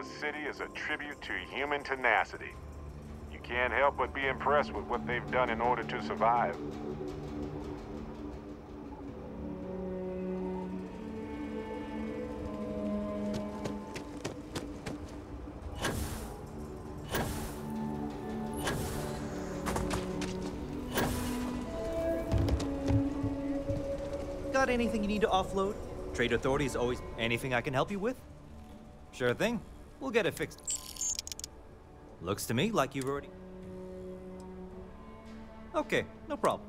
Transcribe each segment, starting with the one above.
Umbrella City is a tribute to human tenacity. You can't help but be impressed with what they've done in order to survive. Got anything you need to offload? Trade Authority is always anything I can help you with? Sure thing. We'll get it fixed. Looks to me like you've already... Okay, no problem.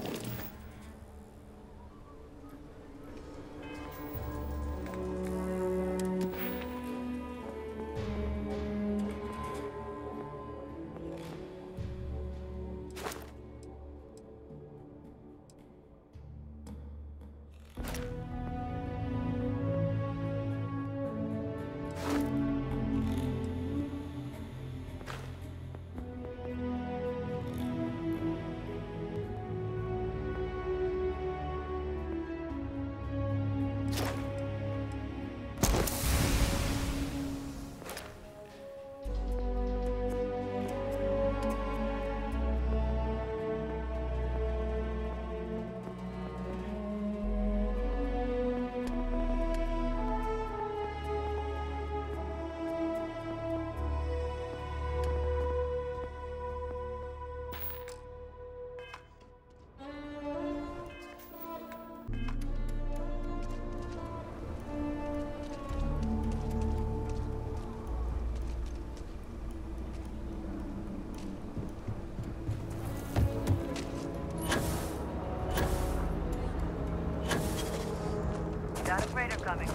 Got a freighter coming.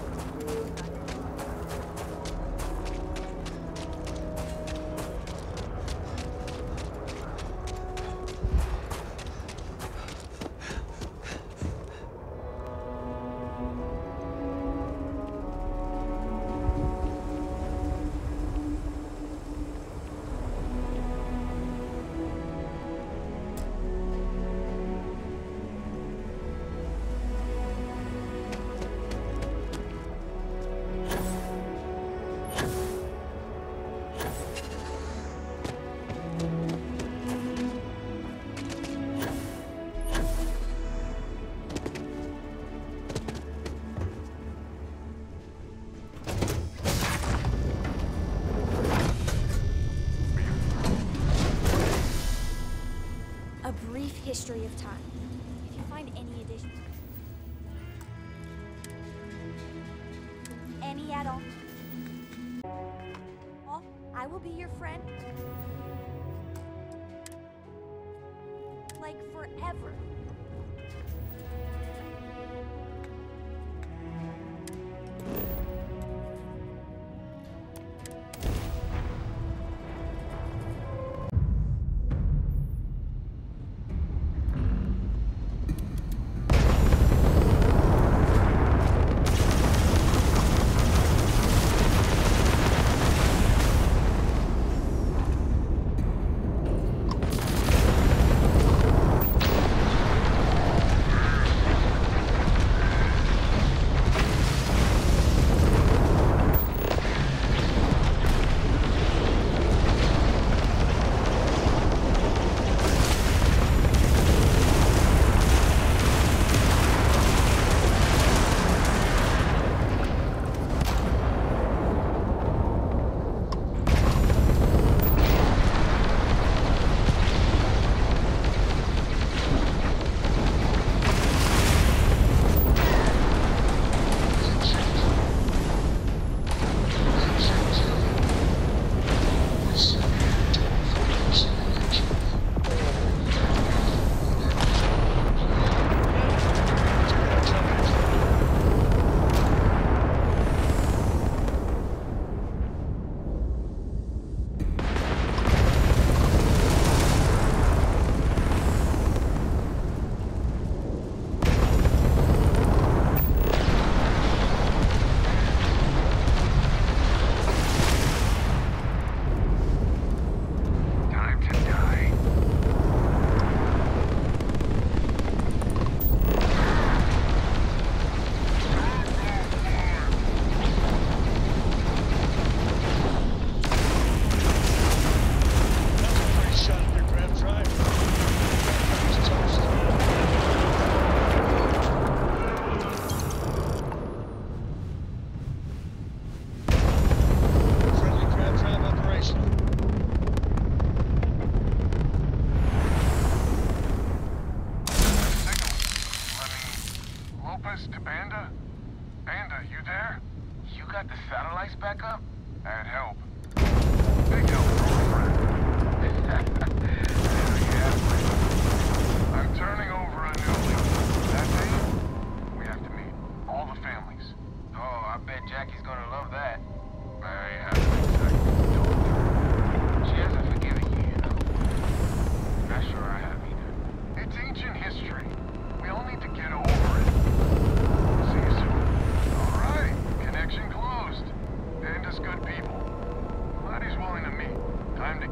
A brief history of time. If you find any addition... Any at all. I will be your friend. Like forever.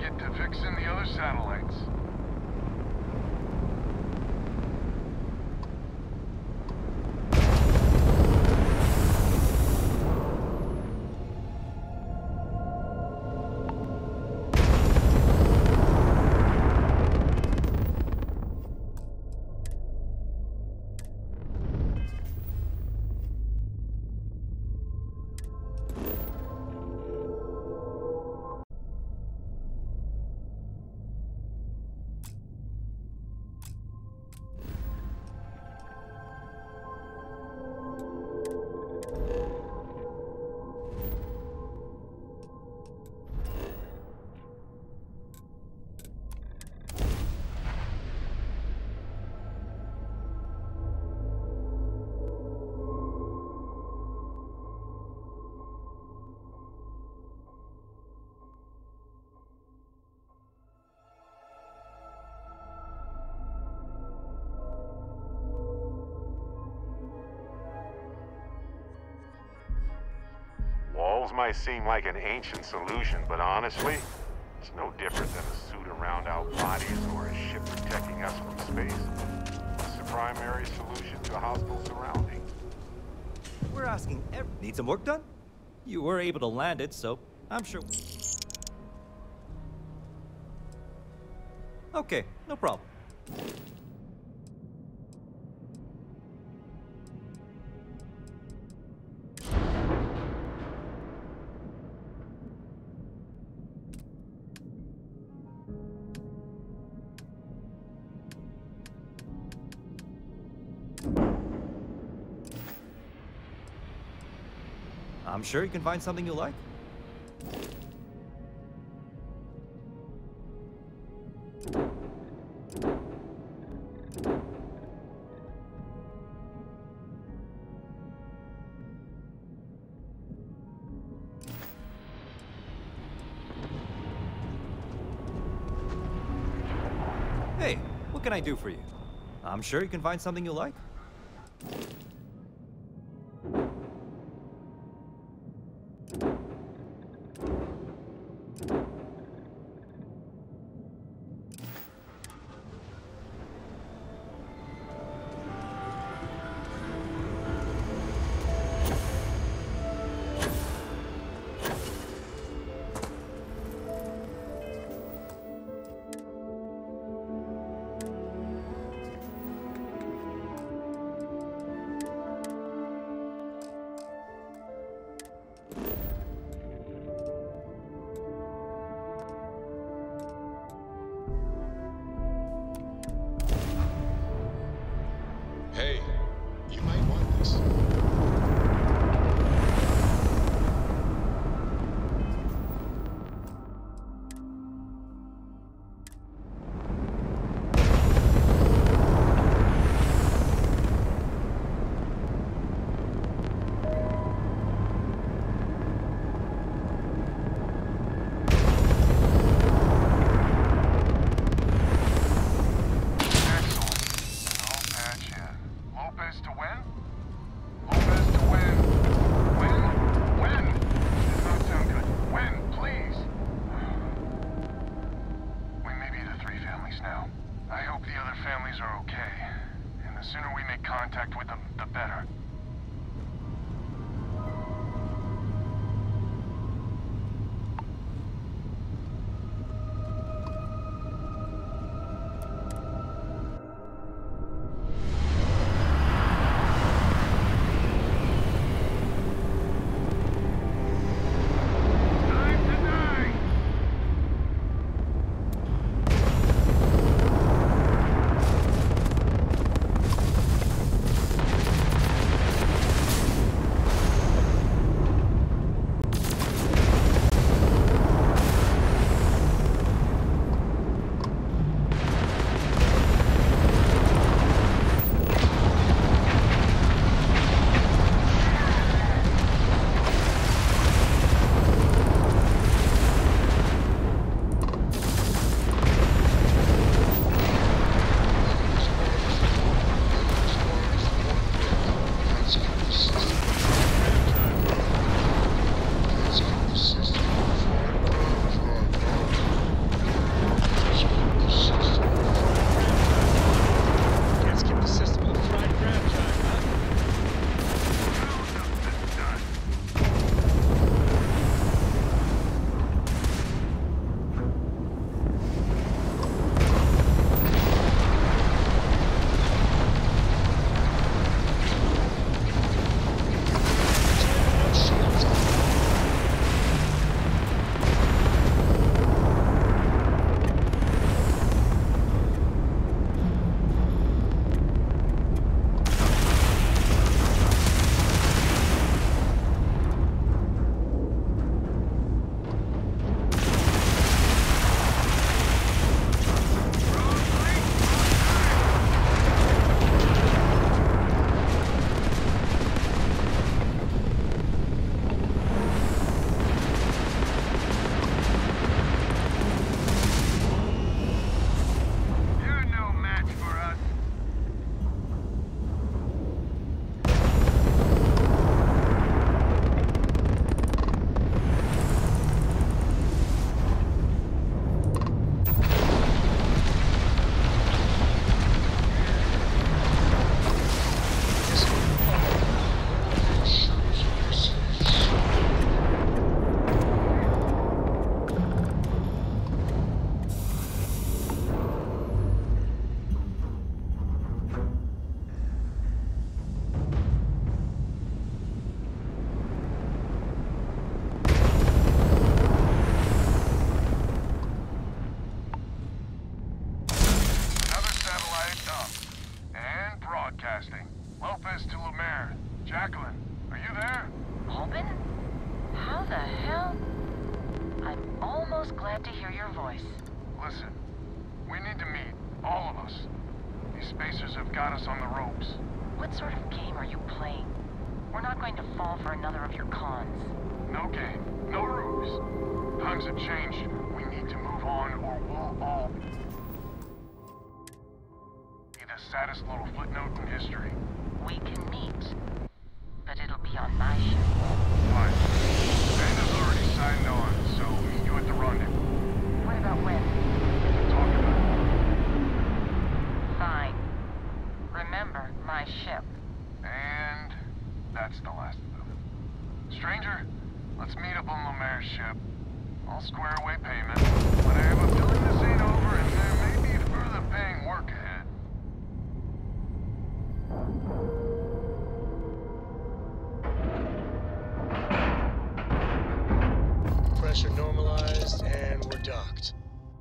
get to fixing the other satellites. Walls might seem like an ancient solution, but honestly, it's no different than a suit around our bodies or a ship protecting us from space. It's the primary solution to hostile surroundings. We're asking need some work done? You were able to land it, so I'm sure... Okay, no problem. I'm sure you can find something you like. Hey, what can I do for you? I'm sure you can find something you like. Hey, you might want this. Contact with them, the better. Broadcasting. Lopez to Lemaire. Jacqueline, are you there? Albin? How the hell? I'm almost glad to hear your voice. Listen, we need to meet. All of us. These spacers have got us on the ropes. What sort of game are you playing? We're not going to fall for another of your cons. No game. No ruse. Times have changed. We need to move on or we'll all be the saddest little footnote in history. We can meet, but it'll be on my ship. Fine. Ben has already signed on, so meet you at the rendezvous. What about when? We can talk about it. Fine. Remember, my ship. And that's the last of them. Stranger, let's meet up on Lemaire's ship. I'll square away payment, but I have a feeling this ain't over and there may be further paying work ahead. Pressure normalized, and we're docked.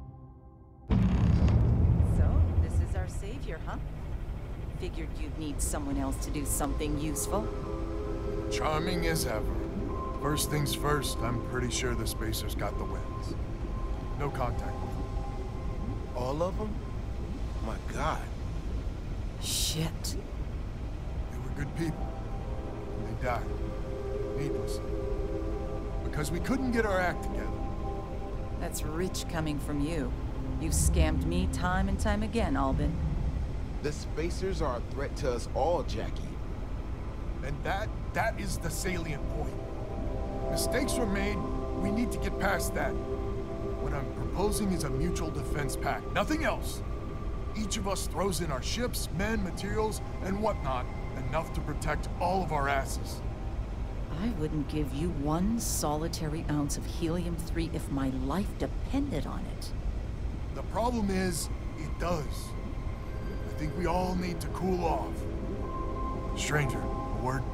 So, this is our savior, huh? Figured you'd need someone else to do something useful. Charming as ever. First things first, I'm pretty sure the Spacers got the wins. No contact with them. All of them? My God. Shit. They were good people. And they died. Needlessly. Because we couldn't get our act together. That's rich coming from you. You scammed me time and time again, Albin. The Spacers are a threat to us all, Jackie. And that is the salient point. Mistakes were made, we need to get past that. What I'm proposing is a mutual defense pact, nothing else. Each of us throws in our ships, men, materials, and whatnot, enough to protect all of our asses. I wouldn't give you one solitary ounce of helium-3 if my life depended on it. The problem is, it does. I think we all need to cool off. Stranger, a word?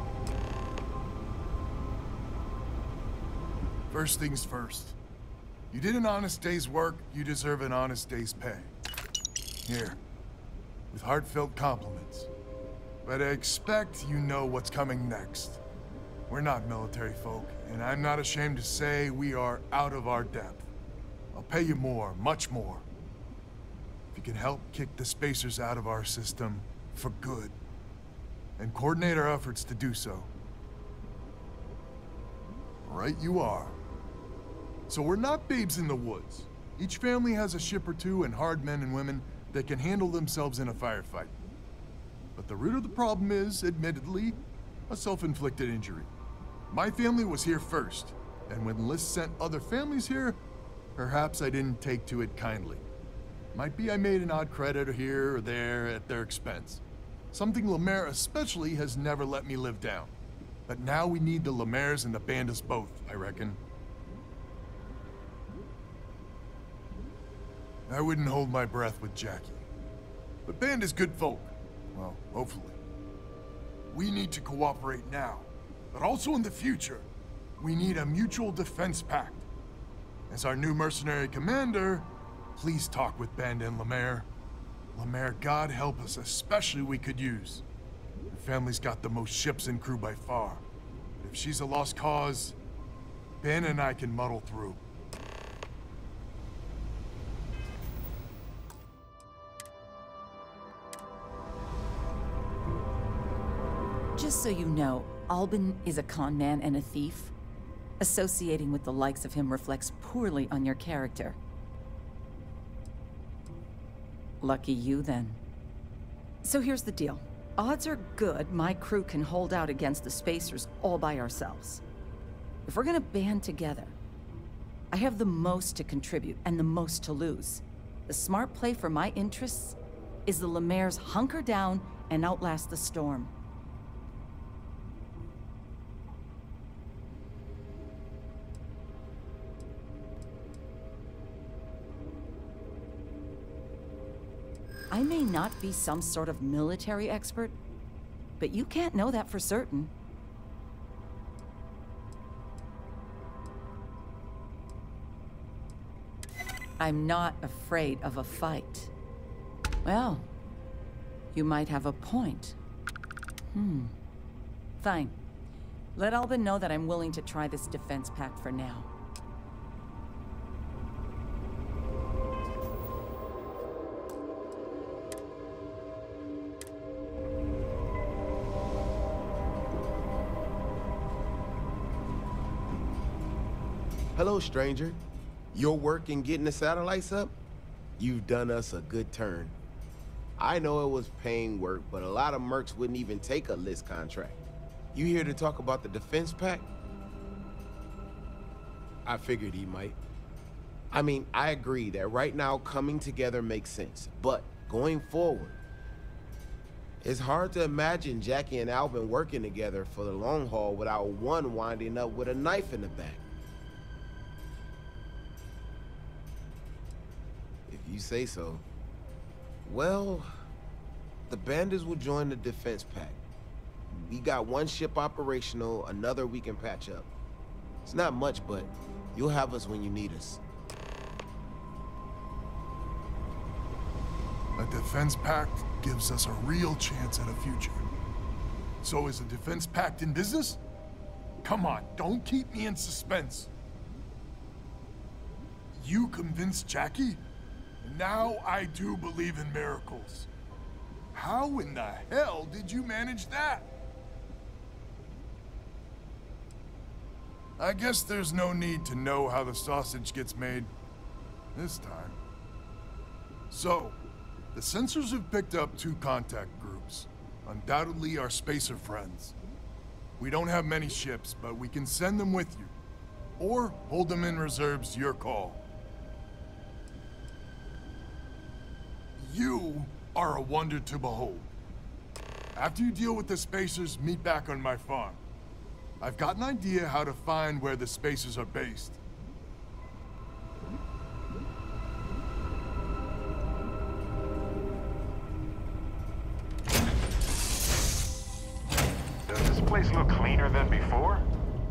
First things first. You did an honest day's work, you deserve an honest day's pay. Here, with heartfelt compliments. But I expect you know what's coming next. We're not military folk, and I'm not ashamed to say we are out of our depth. I'll pay you more, much more. If you can help kick the Spacers out of our system for good, and coordinate our efforts to do so. Right you are. So we're not babes in the woods. Each family has a ship or two and hard men and women that can handle themselves in a firefight. But the root of the problem is, admittedly, a self-inflicted injury. My family was here first, and when List sent other families here, perhaps I didn't take to it kindly. Might be I made an odd credit here or there at their expense. Something Lemaire especially has never let me live down. But now we need the Lemaires and the Bandas both, I reckon. I wouldn't hold my breath with Jackie. But Banda's good folk. Well, hopefully. We need to cooperate now, but also in the future. We need a mutual defense pact. As our new mercenary commander, please talk with Banda and Lemaire. Lemaire, God help us, especially we could use. Her family's got the most ships and crew by far. But if she's a lost cause, Ben and I can muddle through. Just so you know, Albin is a con man and a thief. Associating with the likes of him reflects poorly on your character. Lucky you, then. So here's the deal. Odds are good my crew can hold out against the Spacers all by ourselves. If we're gonna band together, I have the most to contribute and the most to lose. The smart play for my interests is the Lemaire's hunker down and outlast the storm. I may not be some sort of military expert, but you can't know that for certain. I'm not afraid of a fight. Well, you might have a point. Fine. Let Albin know that I'm willing to try this defense pact for now. Hello, stranger. Your work in getting the satellites up? You've done us a good turn. I know it was paying work, but a lot of mercs wouldn't even take a list contract. You here to talk about the defense pact? I figured he might. I mean, I agree that right now coming together makes sense, but going forward, it's hard to imagine Jackie and Albin working together for the long haul without one winding up with a knife in the back. If you say so. Well, the bandits will join the defense pact. We got one ship operational, another we can patch up. It's not much, but you'll have us when you need us. A defense pact gives us a real chance at a future. So is the defense pact in business? Come on, don't keep me in suspense. You convinced Jackie? Now I do believe in miracles. How in the hell did you manage that? I guess there's no need to know how the sausage gets made this time. So, the sensors have picked up 2 contact groups. Undoubtedly our spacer friends. We don't have many ships, but we can send them with you. Or hold them in reserves, your call. You are a wonder to behold. After you deal with the spacers, meet back on my farm. I've got an idea how to find where the spacers are based. Does this place look cleaner than before?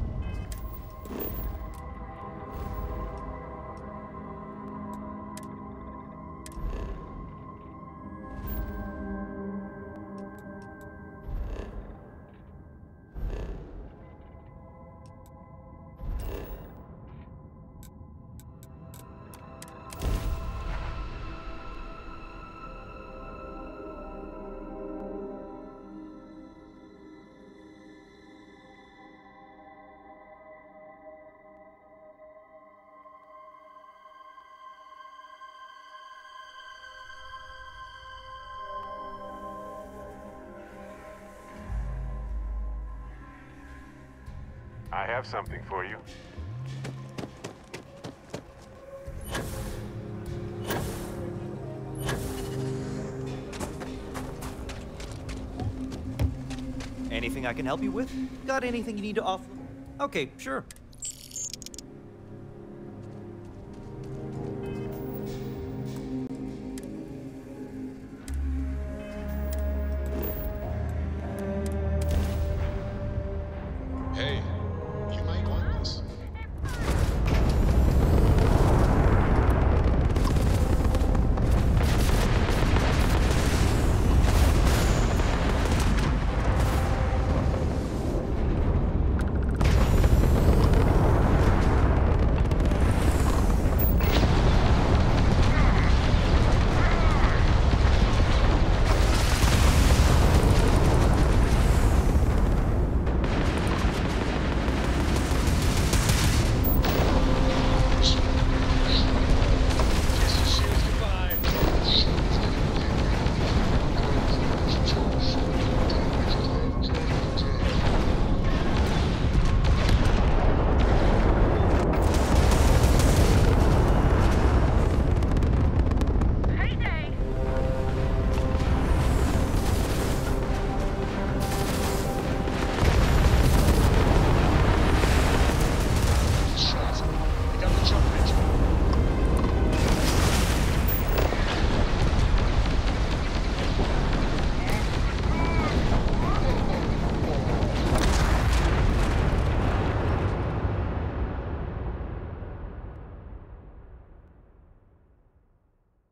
I have something for you. Anything I can help you with? Got anything you need to offer? Okay, sure. Hey, you might want this.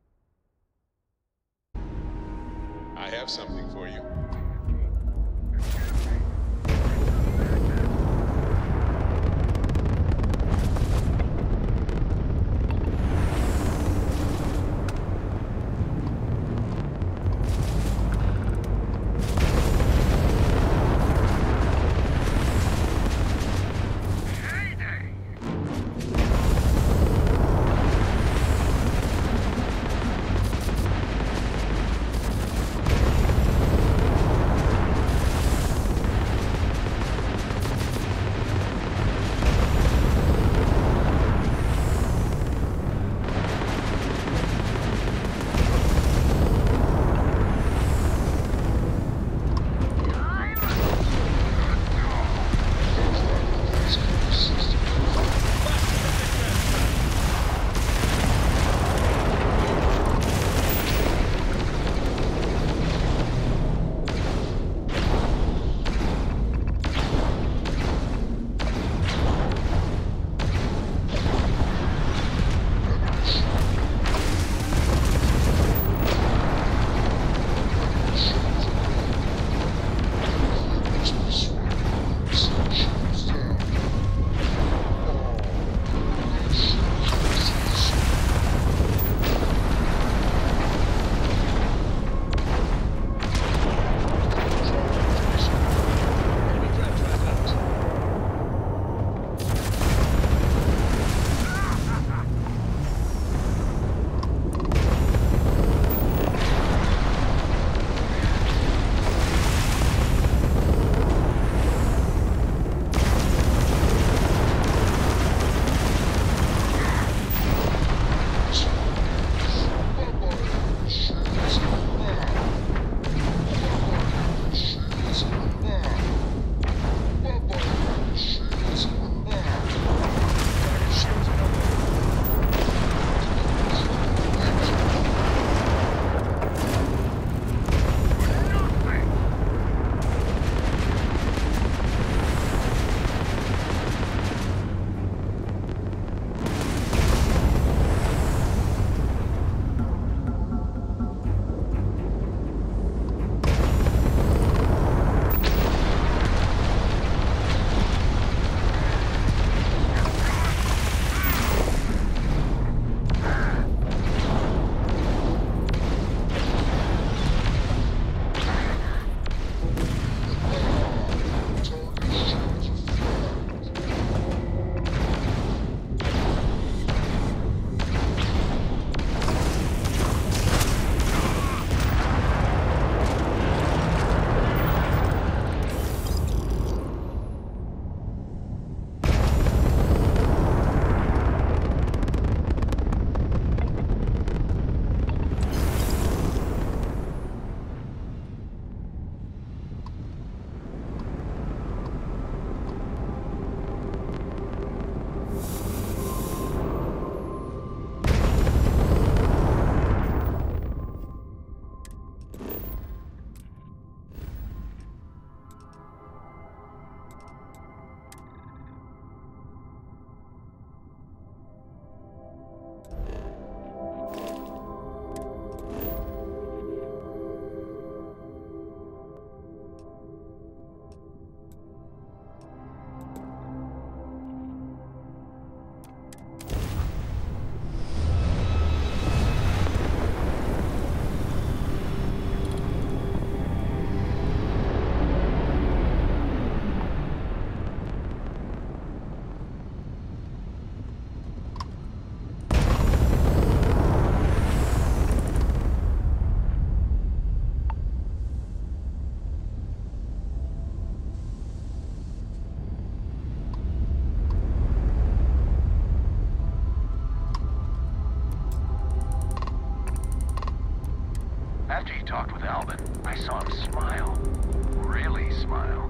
I have something for you. After you talked with Albin, I saw him smile. Really smile.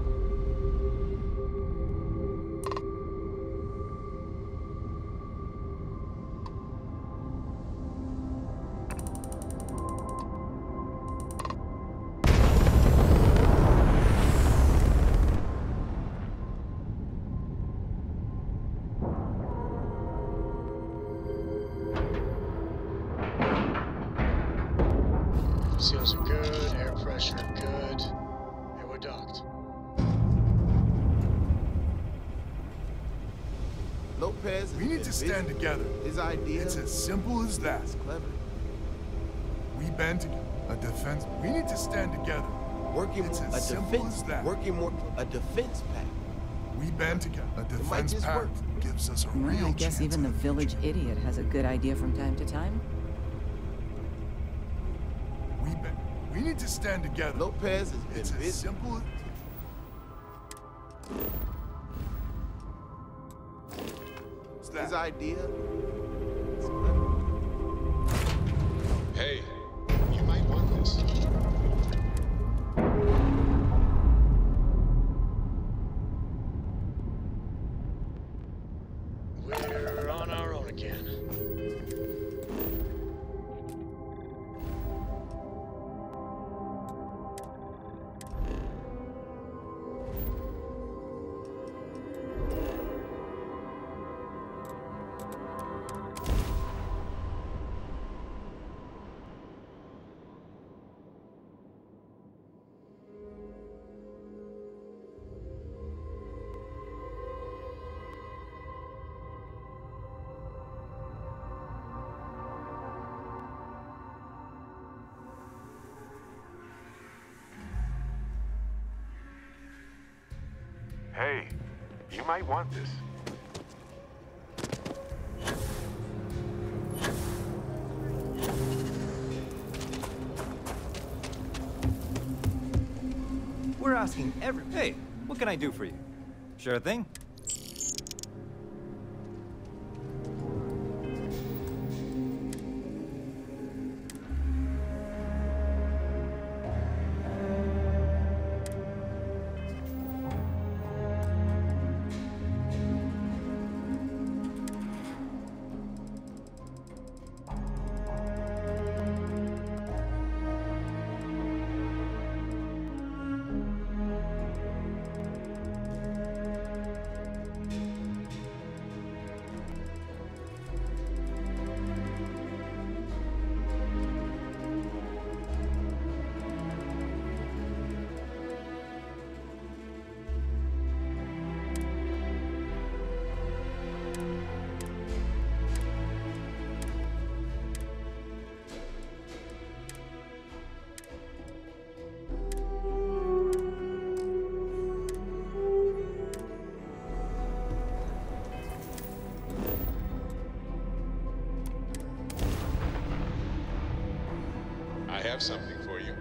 Seals are good, air pressure good, and we're docked. Lopez. We need to stand together. His idea. It's as simple as that. It's clever. We band together. A defense. We need to stand together. Working It's more, as a simple defense. as that. Working more, a defense pact. We band together. A might defense just work. pact gives us a Well, real I guess chance even the at a village future. idiot has a good idea from time to time. We need to stand together. Lopez has It's been as busy. simple as... It's that. His idea. It's clever. Hey, you might want this. We're on our own again. Hey, you might want this. We're asking every... Hey, what can I do for you? Sure thing. I have something for you.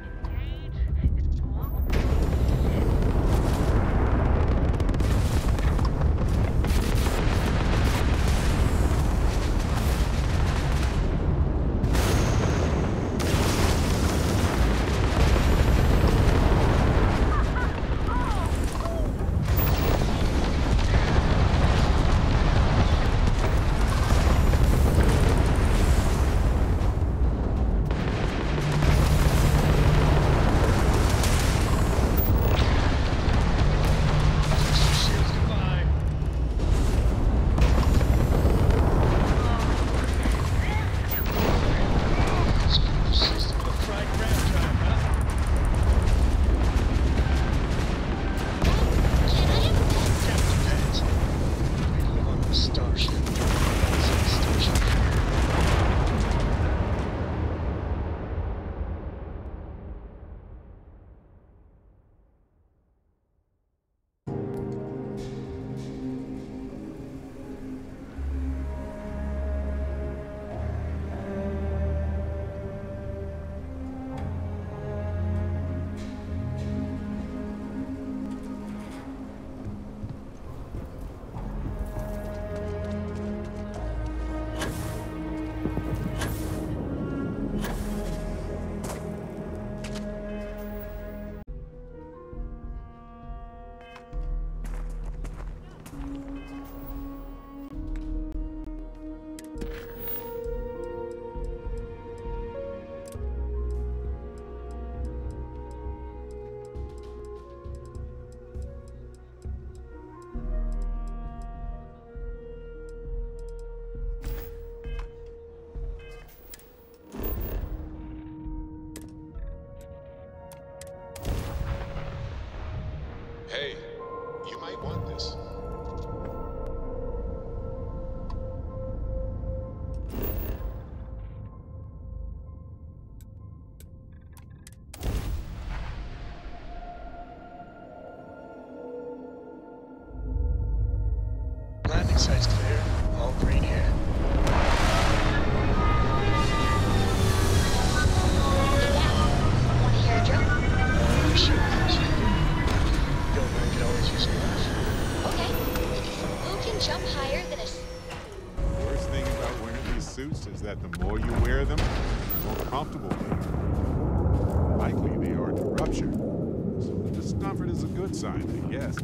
Shields goodbye. System of fried crab trap, huh? Captain Pence. We live on a starship. Starship. Inside's clear. All green here. Want to hear a joke? Sure. Don't mind, could always use a laugh. Okay. Who can jump higher than a... The worst thing about wearing these suits is that the more you wear them, the more comfortable they are. Likely they are to rupture. So the discomfort is a good sign, I guess.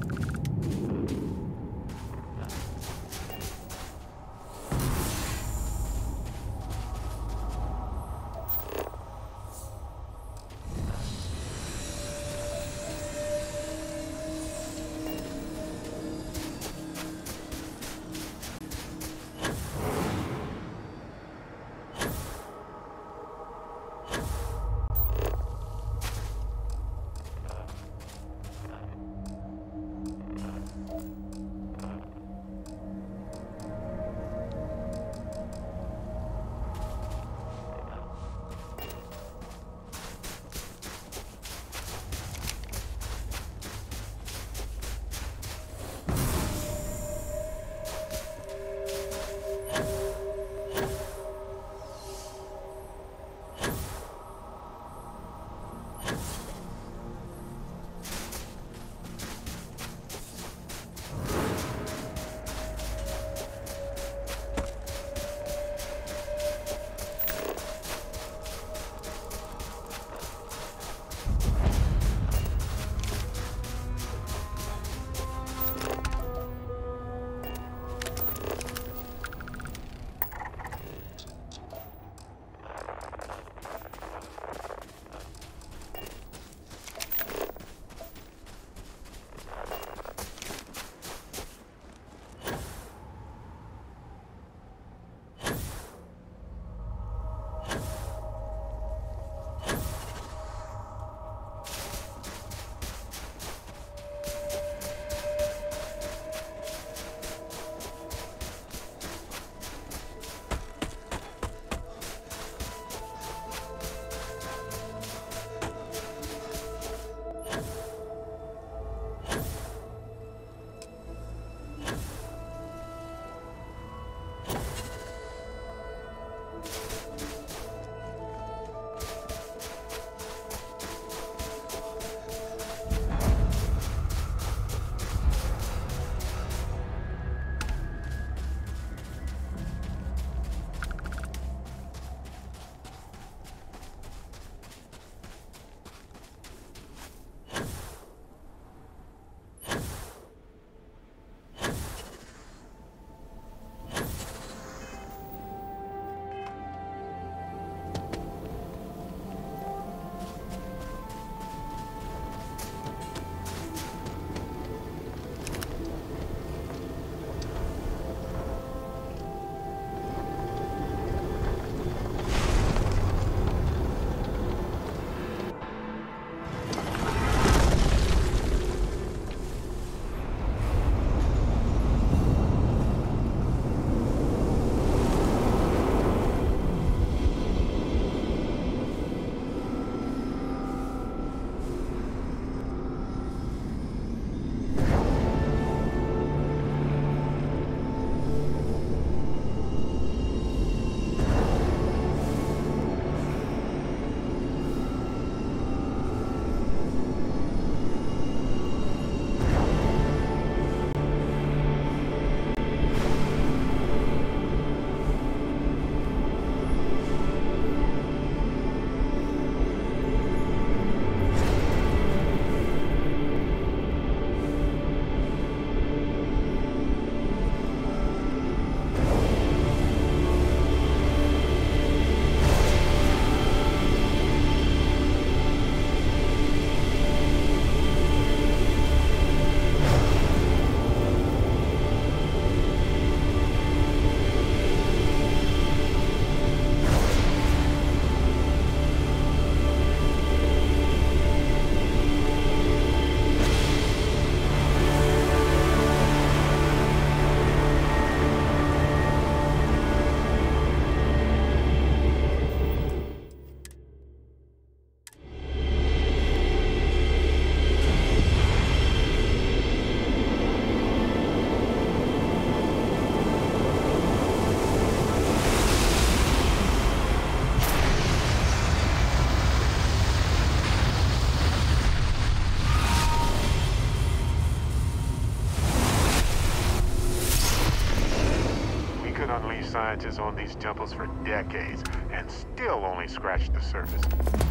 scientists on these temples for decades and still only scratched the surface.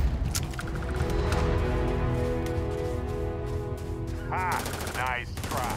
Ha! Nice try.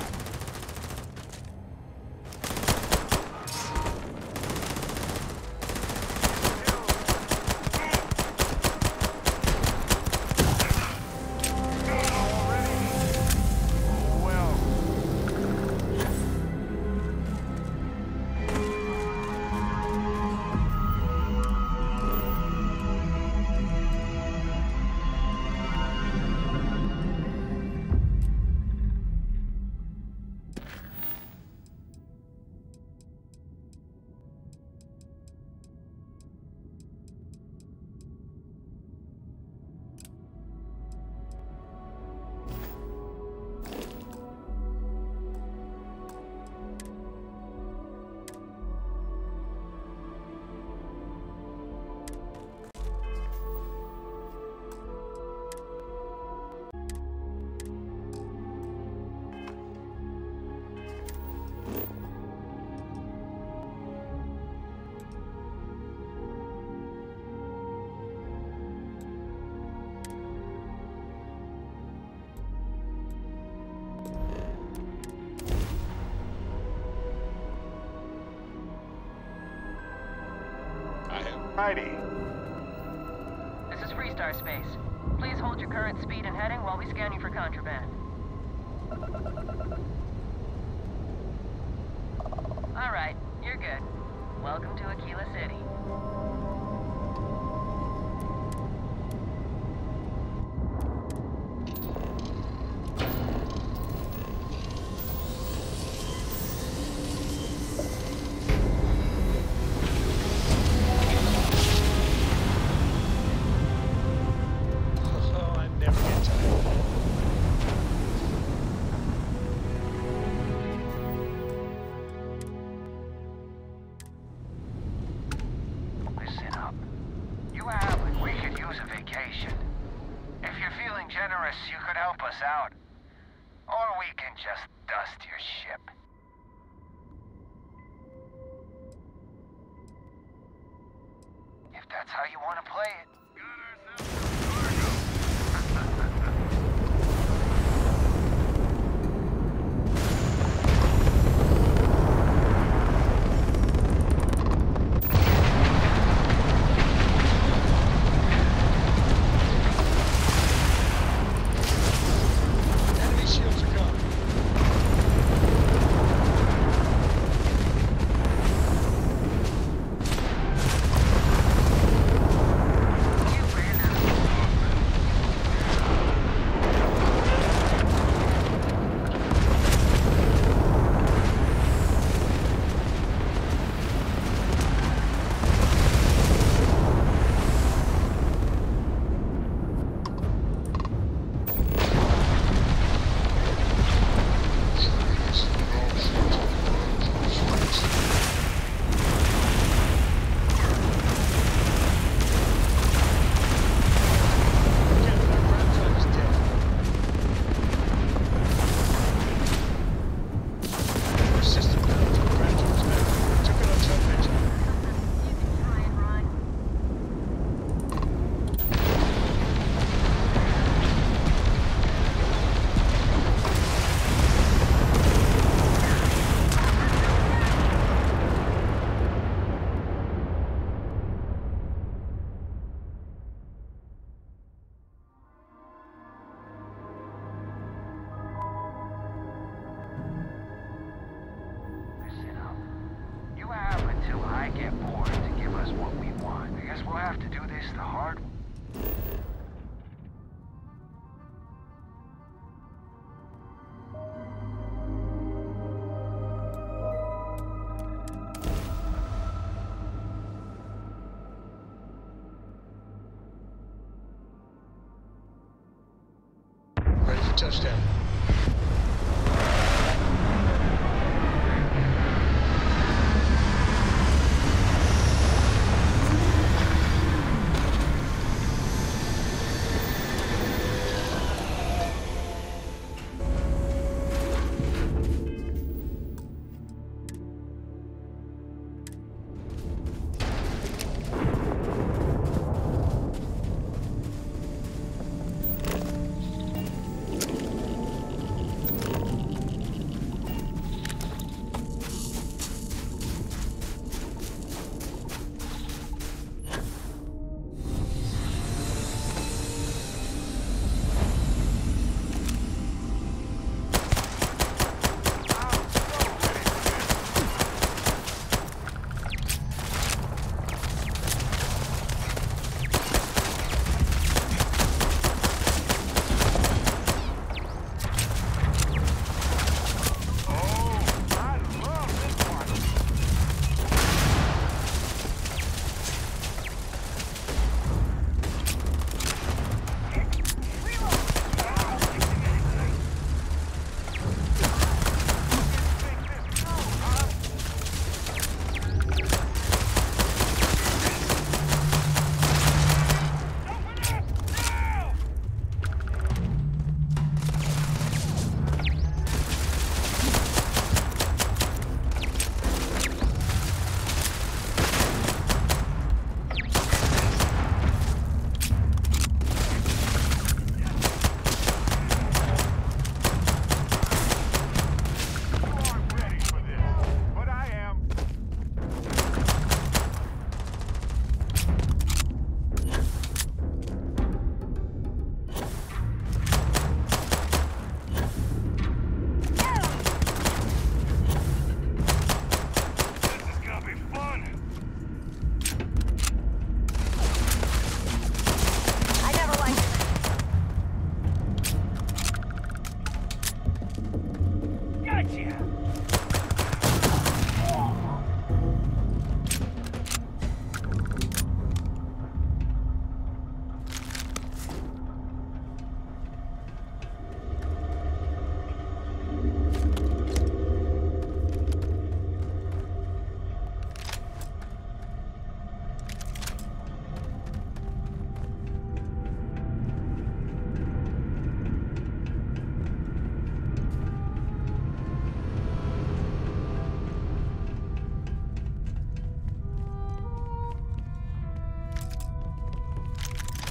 Righty. This is Freestar Space. Please hold your current speed and heading while we scan you for contraband. All right, you're good. Welcome to Aquila City. You could help us out. Or we can just dust your ship. If that's how you want to play it. Touchdown.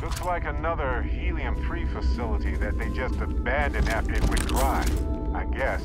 Looks like another Helium-3 facility that they just abandoned after it went dry, I guess.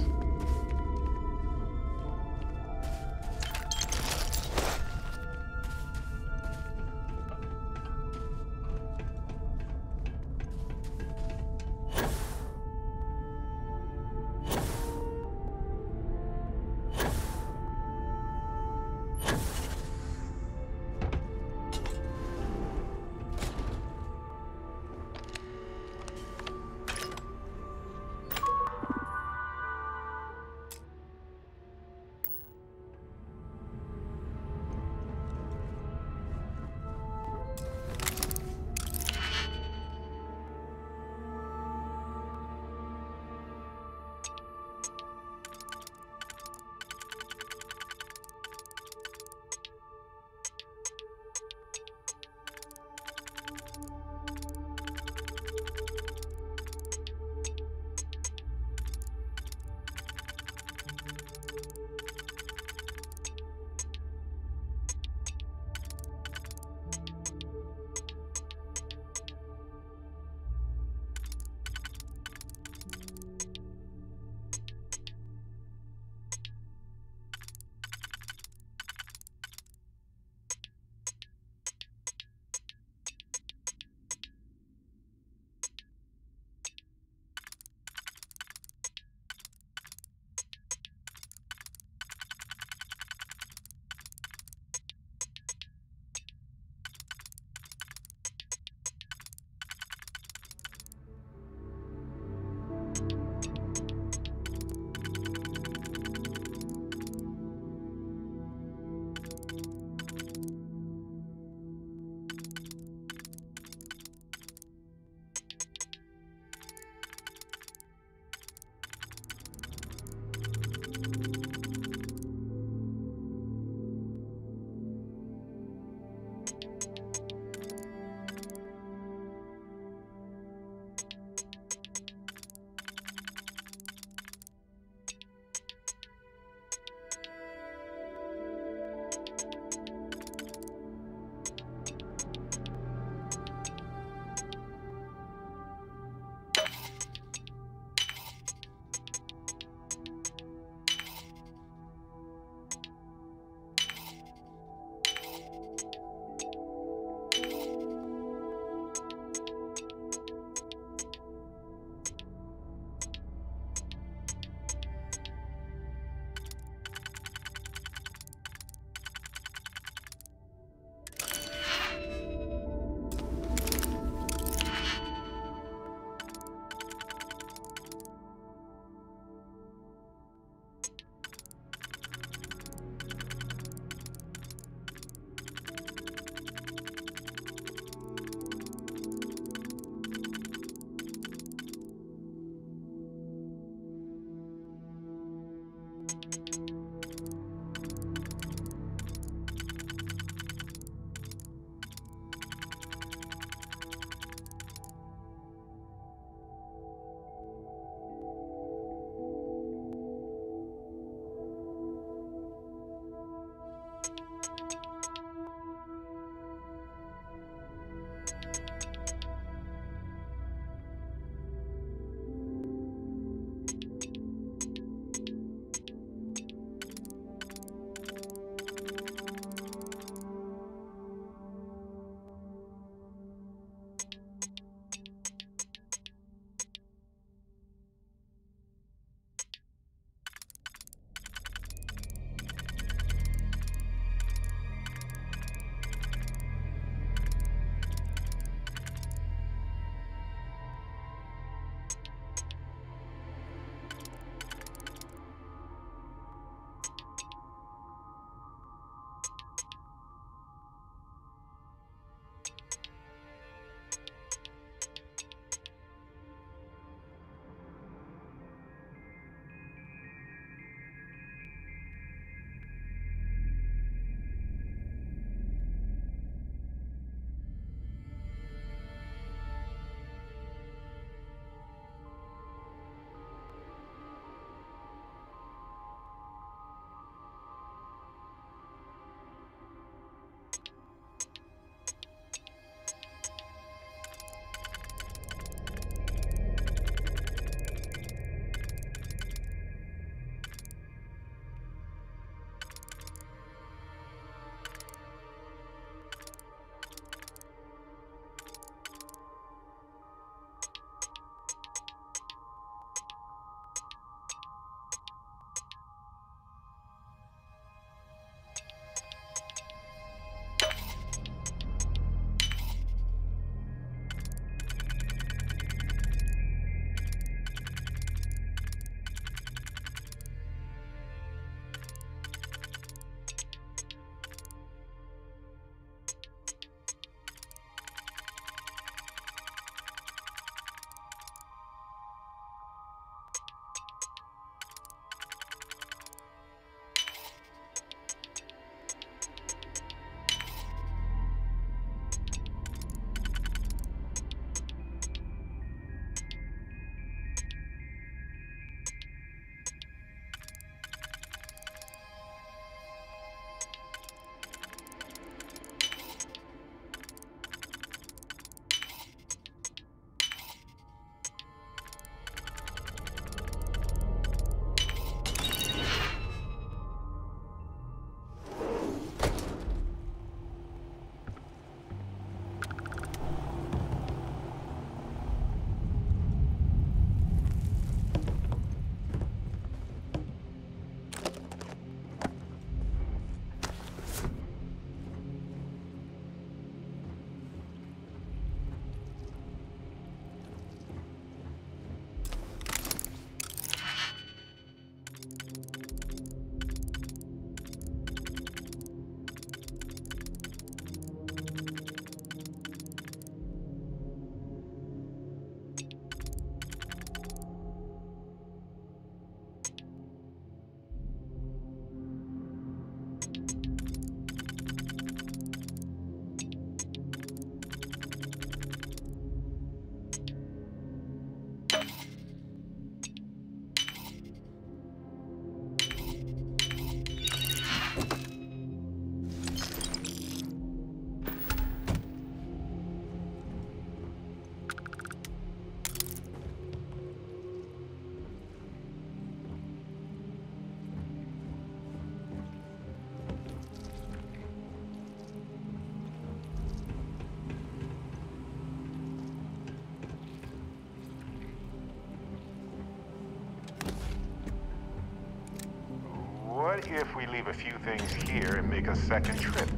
What if we leave a few things here and make a second trip?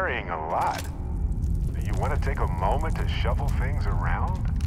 carrying a lot. Do you want to take a moment to shuffle things around?